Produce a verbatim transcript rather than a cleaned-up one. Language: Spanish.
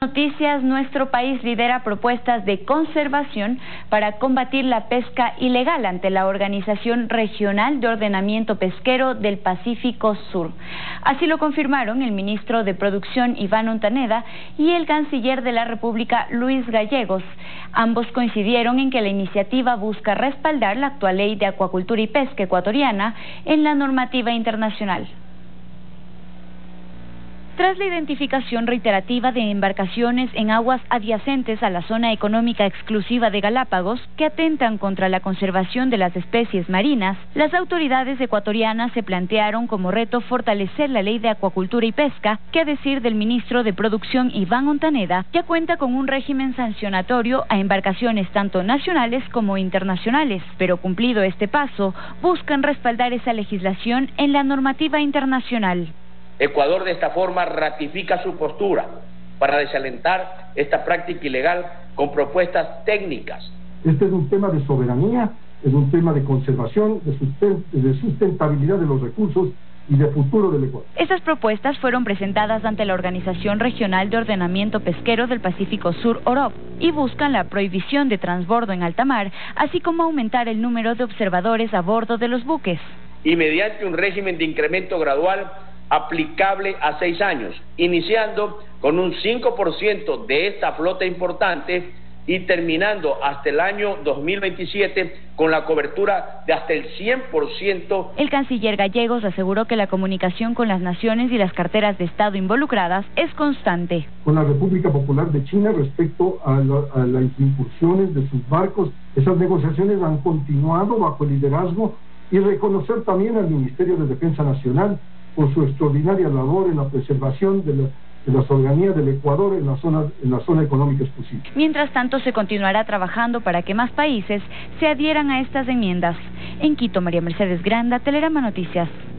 Noticias, nuestro país lidera propuestas de conservación para combatir la pesca ilegal ante la Organización Regional de Ordenamiento Pesquero del Pacífico Sur. Así lo confirmaron el ministro de Producción Iván Ontaneda y el canciller de la República Luis Gallegos. Ambos coincidieron en que la iniciativa busca respaldar la actual ley de acuacultura y pesca ecuatoriana en la normativa internacional. Tras la identificación reiterativa de embarcaciones en aguas adyacentes a la zona económica exclusiva de Galápagos que atentan contra la conservación de las especies marinas, las autoridades ecuatorianas se plantearon como reto fortalecer la ley de acuacultura y pesca, que a decir del ministro de Producción Iván Ontaneda, ya cuenta con un régimen sancionatorio a embarcaciones tanto nacionales como internacionales, pero cumplido este paso, buscan respaldar esa legislación en la normativa internacional. Ecuador de esta forma ratifica su postura para desalentar esta práctica ilegal con propuestas técnicas. Este es un tema de soberanía, es un tema de conservación, de sustentabilidad de los recursos y de futuro del Ecuador. Estas propuestas fueron presentadas ante la Organización Regional de Ordenamiento Pesquero del Pacífico Sur, O R O P, y buscan la prohibición de transbordo en alta mar, así como aumentar el número de observadores a bordo de los buques. Y mediante un régimen de incremento gradual aplicable a seis años, iniciando con un cinco por ciento de esta flota importante y terminando hasta el año dos mil veintisiete con la cobertura de hasta el cien por ciento. El canciller Gallegos aseguró que la comunicación con las naciones y las carteras de Estado involucradas es constante. Con la República Popular de China respecto a, la, a las incursiones de sus barcos, esas negociaciones han continuado bajo el liderazgo y reconocer también al Ministerio de Defensa Nacional por su extraordinaria labor en la preservación de, la, de la soberanía del Ecuador en la zona, en la zona económica exclusiva. Mientras tanto, se continuará trabajando para que más países se adhieran a estas enmiendas. En Quito, María Mercedes Granda, Telerama Noticias.